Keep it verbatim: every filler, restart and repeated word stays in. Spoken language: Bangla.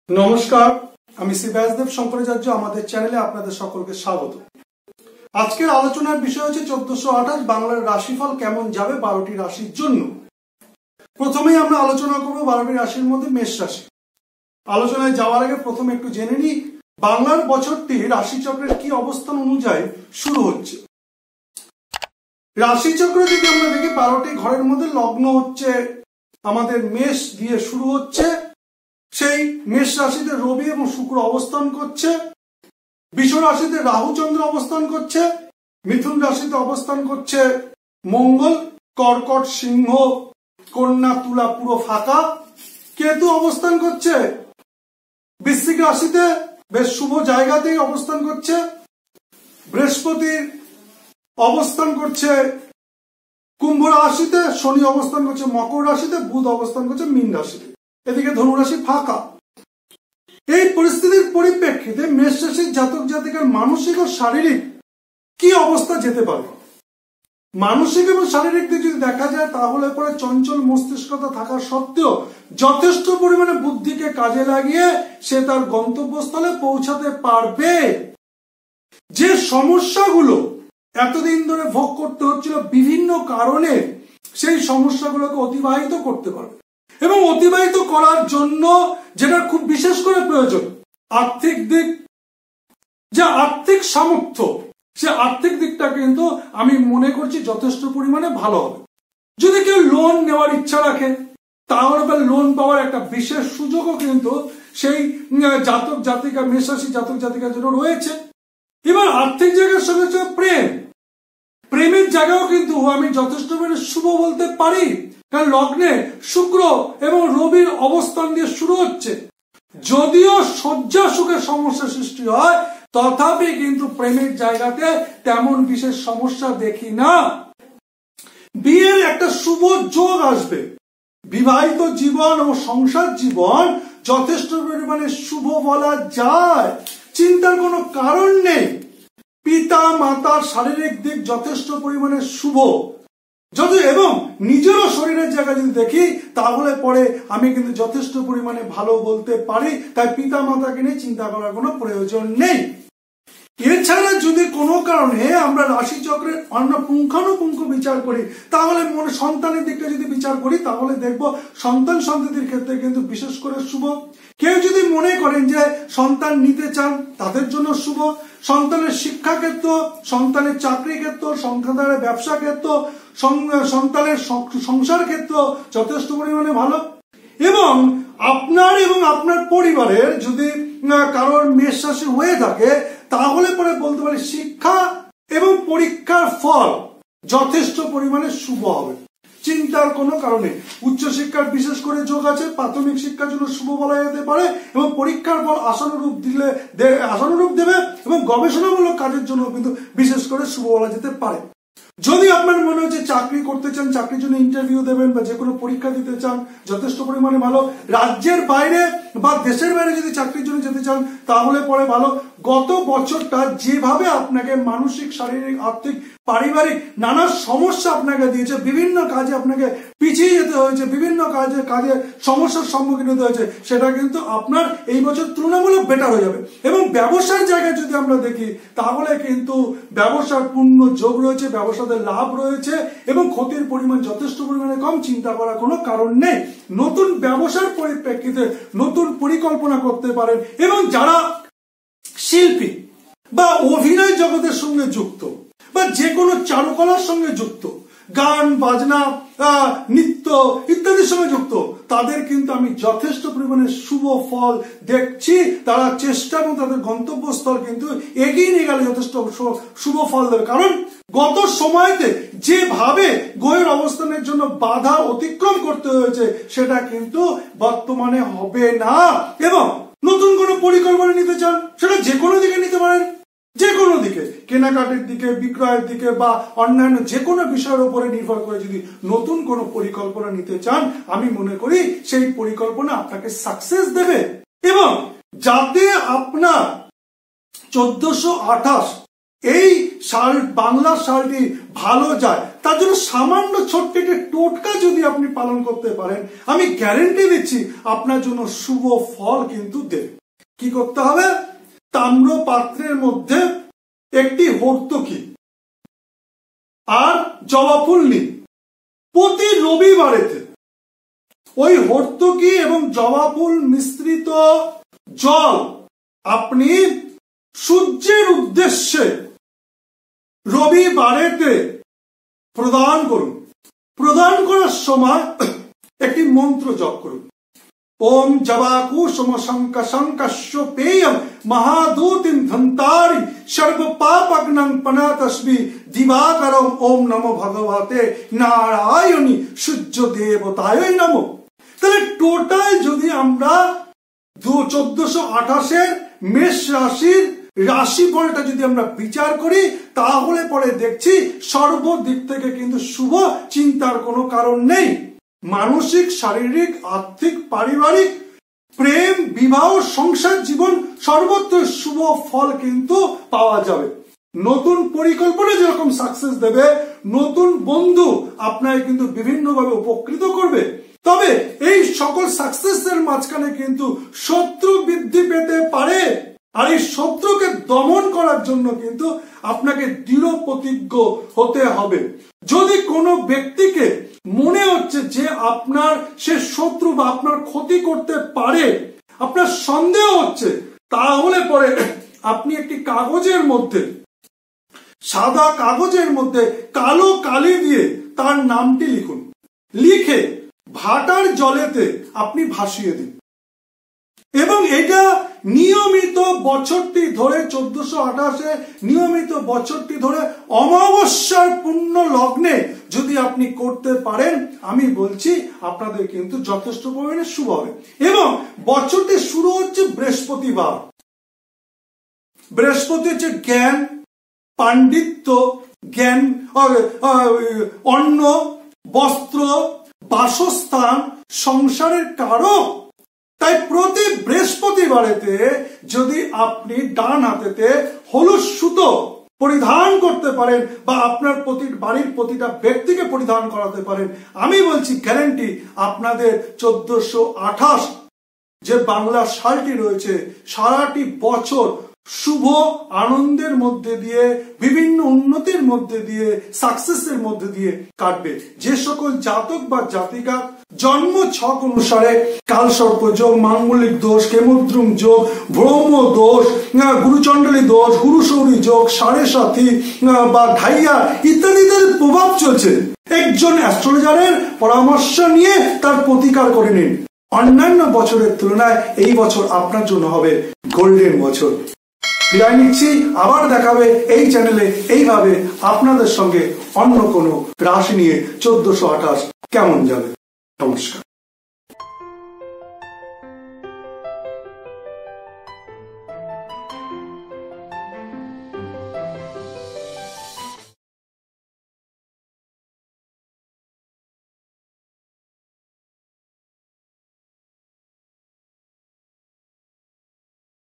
নমস্কার, আমি শ্রী ব্যাসদেব শঙ্করাচার্য। আমাদের চ্যানেলে আপনাদের সকলকে স্বাগত। আজকের আলোচনার বিষয় হচ্ছে চোদ্দশো আঠাশ বাংলার রাশিফল কেমন যাবে বারোটি রাশির জন্য। প্রথমেই আমরা আলোচনা করব বারোটি রাশির মধ্যে মেষ রাশি। আলোচনায় যাওয়ার আগে প্রথমে একটু জেনে নিই বাংলার বছরটি রাশিচক্রের কি অবস্থান অনুযায়ী শুরু হচ্ছে। রাশিচক্র যদি আমরা দেখি বারোটি ঘরের মধ্যে লগ্ন হচ্ছে আমাদের মেষ দিয়ে শুরু হচ্ছে। সেই মেষ রাশিতে রবি এবং শুক্র অবস্থান করছে, বৃষ রাশিতে রাহু চন্দ্র অবস্থান করছে, মিথুন রাশিতে অবস্থান করছে মঙ্গল, কর্কট সিংহ কন্যা তুলা পুরো ফাঁকা, কেতু অবস্থান করছে বৃশ্চিক রাশিতে বেশ শুভ জায়গাতেই অবস্থান করছে, বৃহস্পতি অবস্থান করছে কুম্ভ রাশিতে, শনি অবস্থান করছে মকর রাশিতে, বুধ অবস্থান করছে মীন রাশিতে, এদিকে ধনুরাশি ফাঁকা। এই পরিস্থিতির পরিপ্রেক্ষিতে মেষ রাশির জাতক জাতিকার মানসিক ও শারীরিক কি অবস্থা যেতে পারে। মানসিক এবং শারীরিক দিক যদি দেখা যায় তাহলে পরে চঞ্চল মস্তিষ্কতা থাকা সত্ত্বেও যথেষ্ট পরিমাণে বুদ্ধিকে কাজে লাগিয়ে সে তার গন্তব্যস্থলে পৌঁছাতে পারবে। যে সমস্যাগুলো এতদিন ধরে ভোগ করতে হচ্ছিল বিভিন্ন কারণে সেই সমস্যাগুলোকে অতিবাহিত করতে পারবে এবং অতিবাহিত করার জন্য যেটা খুব বিশেষ করে প্রয়োজন আর্থিক দিক, যে আর্থিক সামর্থ্য, সে আর্থিক দিকটা কিন্তু আমি মনে করছি যথেষ্ট পরিমাণে ভালো হবে। যদি কেউ লোন নেওয়ার ইচ্ছা রাখে তাহলে লোন পাওয়ার একটা বিশেষ সুযোগও কিন্তু সেই জাতক জাতিকা মেষ রাশি জাতক জাতিকার জন্য রয়েছে। এবার আর্থিক জায়গার সঙ্গে হচ্ছে প্রেম, প্রেমের জায়গাও কিন্তু আমি যথেষ্ট পরিমাণে শুভ বলতে পারি, কারণ লগ্নে শুক্র এবং রবির অবস্থান দিয়ে শুরু হচ্ছে। যদিও শয্যা সুখের সমস্যা সৃষ্টি হয় তথাপি কিন্তু প্রেমের জায়গাতে তেমন বিশেষ সমস্যা দেখি না। বিয়ের একটা শুভ যোগ আসবে, বিবাহিত জীবন ও সংসার জীবন যথেষ্ট পরিমাণে শুভ বলা যায়, চিন্তার কোনো কারণ নেই। পিতা মাতার শারীরিক দিক যথেষ্ট পরিমাণে শুভ, যদি এবং নিজেরও শরীরের জায়গা যদি দেখি তাহলে পরে আমি কিন্তু যথেষ্ট পরিমাণে ভালো বলতে পারি। তাই পিতা মাতাকে নিয়ে চিন্তা করার কোনো প্রয়োজন নেই। এছাড়া যদি কোনো কারণে আমরা রাশি চক্রের অন্য পুঙ্খানুপুঙ্খ বিচার করি তাহলে মনে সন্তানের দিকটা যদি বিচার করি তাহলে দেখবো সন্তান সন্ততির ক্ষেত্রে কিন্তু বিশেষ করে শুভ। কেউ যদি মনে করেন যে সন্তান নিতে চান তাদের জন্য শুভ, সন্তানের শিক্ষা ক্ষেত্র, সন্তানের চাকরি ক্ষেত্র, সন্তানের ব্যবসা ক্ষেত্র, সন্তানের সংসার ক্ষেত্র যথেষ্ট পরিমাণে ভালো। এবং আপনার এবং আপনার পরিবারের যদি কারোর মেষ রাশি হয়ে থাকে তাহলে পরে বলতে পারি শিক্ষা এবং পরীক্ষার ফল যথেষ্ট পরিমাণে শুভ হবে, চিন্তার কোনো কারণে। উচ্চশিক্ষার বিশেষ করে যোগ আছে, প্রাথমিক শিক্ষার জন্য শুভ বলা যেতে পারে এবং পরীক্ষার ফল আশানুরূপ দিলে আশানুরূপ দেবে এবং গবেষণামূলক কাজের জন্য কিন্তু বিশেষ করে শুভ বলা যেতে পারে। যদি আপনার মনে হচ্ছে চাকরি করতে চান, চাকরির জন্য ইন্টারভিউ দেবেন বা যে কোনো পরীক্ষা দিতে চান যথেষ্ট পরিমাণে ভালো। রাজ্যের বাইরে বা দেশের বাইরে যদি চাকরির জন্য যেতে চান তাহলে পরে ভালো। গত বছরটা যেভাবে আপনাকে মানসিক শারীরিক আর্থিক পারিবারিক নানা সমস্যা আপনাকে দিয়েছে, বিভিন্ন কাজে আপনাকে পিছিয়ে যেতে হয়েছে, বিভিন্ন কাজে কাজে সমস্যার সম্মুখীন হতে হয়েছে, সেটা কিন্তু আপনার এই বছর তুলনামূলক বেটার হয়ে যাবে। এবং ব্যবসার জায়গায় যদি আমরা দেখি তাহলে কিন্তু ব্যবসার পূর্ণ যোগ রয়েছে, ব্যবসাতে লাভ রয়েছে এবং ক্ষতির পরিমাণ যথেষ্ট পরিমাণে কম, চিন্তা করার কোনো কারণ নেই। নতুন ব্যবসার পরিপ্রেক্ষিতে নতুন পরিকল্পনা করতে পারেন এবং যারা শিল্পী বা অভিনয় জগতের সঙ্গে যুক্ত বা যে কোনো চারুকলার সঙ্গে যুক্ত, গান বাজনা নৃত্য ইত্যাদির সঙ্গে যুক্ত, তাদের কিন্তু আমি যথেষ্ট পরিমাণে শুভ ফল দেখছি। তারা চেষ্টা এবং তাদের গন্তব্যস্থল কিন্তু এগিয়ে নিয়ে গেলে যথেষ্ট শুভ ফল দেবে। কারণ গত সময়তে যেভাবে গ্রহের অবস্থানের জন্য বাধা অতিক্রম করতে হয়েছে সেটা কিন্তু বর্তমানে হবে না। এবং নতুন কোনো পরিকল্পনা নিতে চান সেটা যে কোনো দিকে নিতে পারেন, যে কোনো দিকে, কেনাকাটির দিকে, বিক্রয়ের দিকে বা অন্যান্য যে কোনো বিষয়ের উপরে নির্ভর করে যদি নতুন কোনো পরিকল্পনা নিতে চান আমি মনে করি সেই পরিকল্পনা আপনাকে সাকসেস দেবে। এবং যাতে আপনার চোদ্দশো আঠাশ এই সাল বাংলার সালটি ভালো যায় তার জন্য সামান্য ছোট্ট একটি টোটকা যদি আপনি পালন করতে পারেন, আমি গ্যারেন্টি দিচ্ছি আপনার জন্য শুভ ফল কিন্তু দেবে। কি করতে হবে? তাম্র পাত্রের মধ্যে একটি হর্তকি আর জবা ফুল নিন। প্রতি রবিবারেতে ওই হর্তকি এবং জবা ফুল মিশ্রিত জল আপনি সূর্যের উদ্দেশ্যে রবিবারেতে প্রদান করুন। প্রদান করার সময় একটি মন্ত্র জপ করুন। ওম জবাকুসুম শঙ্কশঙ্কস্য পেয়ম মহাদূতিম ধন্তারি সর্ব পাপগ্নং পনাতস্মি দিবাকরম ওম নমো ভগবতে নারায়ণী সূর্য দেবতায় নমো। তাহলে টোটাল যদি আমরা চোদ্দশো আঠাশের মেষ রাশির রাশিফলটা যদি আমরা বিচার করি তাহলে পরে দেখছি সর্বদিক থেকে কিন্তু শুভ, চিন্তার কোনো কারণ নেই। মানসিক, শারীরিক, আর্থিক, পারিবারিক, প্রেম, বিবাহ, সংসার জীবন সর্বত্র শুভ ফল কিন্তু পাওয়া যাবে। নতুন পরিকল্পনা যেরকম সাকসেস দেবে, নতুন বন্ধু আপনাকে কিন্তু বিভিন্নভাবে উপকৃত করবে। তবে এই সকল সাকসেসের মাঝখানে কিন্তু শত্রু বৃদ্ধি পেতে পারে, আর এই শত্রুকে দমন করার জন্য কিন্তু আপনাকে দৃঢ় প্রতিজ্ঞ হতে হবে। যদি কোনো ব্যক্তিকে মনে হচ্ছে যে আপনার সে শত্রু বা আপনার ক্ষতি করতে পারে, আপনার সন্দেহ হচ্ছে, তাহলে পরে আপনি একটি কাগজের মধ্যে, সাদা কাগজের মধ্যে কালো কালি দিয়ে তার নামটি লিখুন। লিখে ভাটার জলেতে আপনি ভাসিয়ে দিন এবং এটা নিয়মিত বছরটি ধরে চোদ্দশো আঠাশে নিয়মিত বছরটি ধরে অমাবস্যার পূর্ণ লগ্নে যদি আপনি করতে পারেন, আমি বলছি আপনাদের কিন্তু যথেষ্ট পরিমাণে শুভ হবে। এবং বছরটি শুরু হচ্ছে বৃহস্পতিবার। বৃহস্পতি হচ্ছে জ্ঞান, পাণ্ডিত্য, জ্ঞান, অন্ন, বস্ত্র, বাসস্থান, সংসারের কারক। তাই প্রতি বৃহস্পতিবারেতে যদি আপনি ডান হাতেতে হলুদ সুতো পরিধান করতে পারেন বা আপনার প্রতি বাড়ির প্রতিটা ব্যক্তিকে পরিধান করাতে পারেন, আমি বলছি গ্যারান্টি আপনাদের চোদ্দশো আঠাশ যে বাংলা সালটি রয়েছে সারাটি বছর শুভ আনন্দের মধ্যে দিয়ে, বিভিন্ন উন্নতির মধ্যে দিয়ে, সাকসেসের মধ্যে দিয়ে কাটবে। যে সকল জাতক বা জাতিকা জন্ম ছক অনুসারে কালসর্প যোগ, মাঙ্গলিক দোষ, কেমদ্রুম যোগ, ব্রহ্ম দোষ, গুরুচণ্ডলী দোষ, গুরুশৌরী যোগ, সাড়ে সাথী বা ঢাইয়া ইত্যাদিদের প্রভাব চলছে, একজন অ্যাস্ট্রোলজারের পরামর্শ নিয়ে তার প্রতিকার করে নিন। অন্যান্য বছরের তুলনায় এই বছর আপনার জন্য হবে গোল্ডেন বছর। বিদায় নিচ্ছি, আবার দেখাবে এই চ্যানেলে এইভাবে আপনাদের সঙ্গে অন্য কোনো রাশি নিয়ে চোদ্দশো আঠাশ কেমন যাবে। নমস্কার।